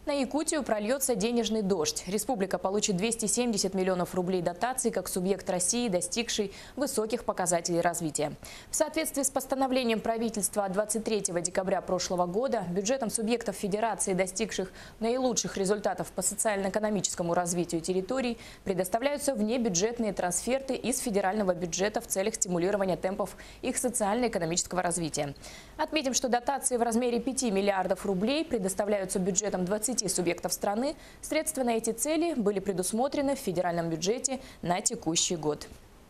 На Якутию прольется денежный дождь. Республика получит 270 миллионов рублей дотаций как субъект России, достигший высоких показателей развития. В соответствии с постановлением правительства от 23 декабря прошлого года бюджетом субъектов Федерации, достигших наилучших результатов по социально-экономическому развитию территорий, предоставляются внебюджетные трансферты из федерального бюджета в целях стимулирования темпов их социально-экономического развития. Отметим, что дотации в размере 5 миллиардов рублей предоставляются бюджетом 20 субъектов страны. Средства на эти цели были предусмотрены в федеральном бюджете на текущий год.